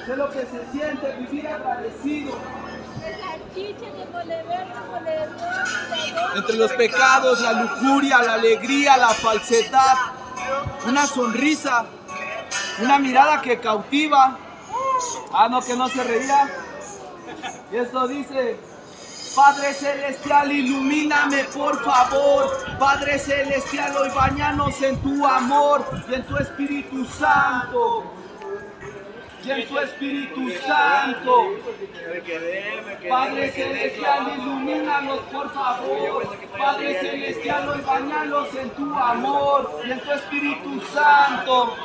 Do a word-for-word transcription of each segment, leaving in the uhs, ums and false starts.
de lo que se siente vivir agradecido. Entre los pecados, la lujuria, la alegría, la falsedad, una sonrisa, una mirada que cautiva. Ah, no, que no se reía. Y esto dice: Padre Celestial, ilumíname por favor. Padre Celestial, hoy bañanos en tu amor y en tu Espíritu Santo. Y en tu Espíritu Santo. Padre Celestial, ilumínanos por favor. Padre Celestial, hoy bañanos en tu amor y en tu Espíritu Santo.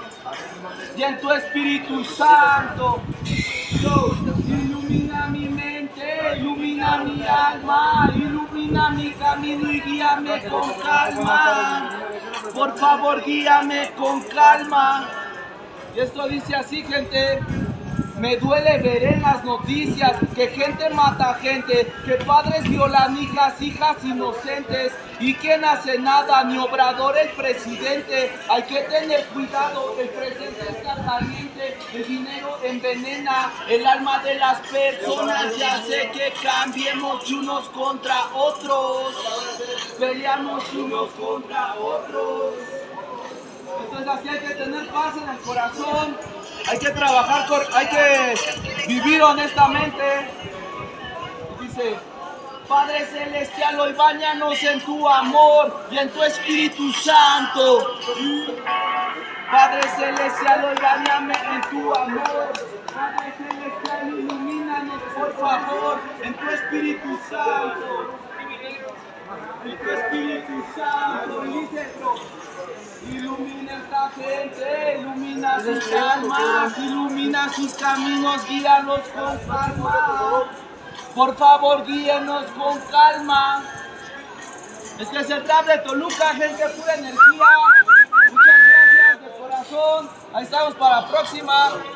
Y en tu Espíritu Santo. Ilumina mi mente, ilumina mi alma, ilumina mi camino y guíame con calma. Por favor, guíame con calma. Y esto dice así, gente: me duele ver en las noticias que gente mata gente, que padres violan hijas, hijas inocentes, y quien hace nada, ni Obrador el presidente. Hay que tener cuidado, el presente está caliente, el dinero envenena el alma de las personas. Ya sé que cambiemos unos contra otros, peleamos unos contra otros. Entonces así hay que tener paz en el corazón, hay que trabajar, hay que vivir honestamente. Dice: Padre Celestial, hoy báñanos en tu amor y en tu Espíritu Santo. Padre Celestial, hoy báñame en tu amor. Padre Celestial, ilumínanos por favor en tu Espíritu Santo. En tu Espíritu Santo. Y dice: ilumina esta gente, ilumina sus almas, ilumina sus caminos, guíanos con calma. Por favor, guíenos con calma. Este es el Trap de Toluca, gente, pura energía. Muchas gracias de corazón. Ahí estamos para la próxima.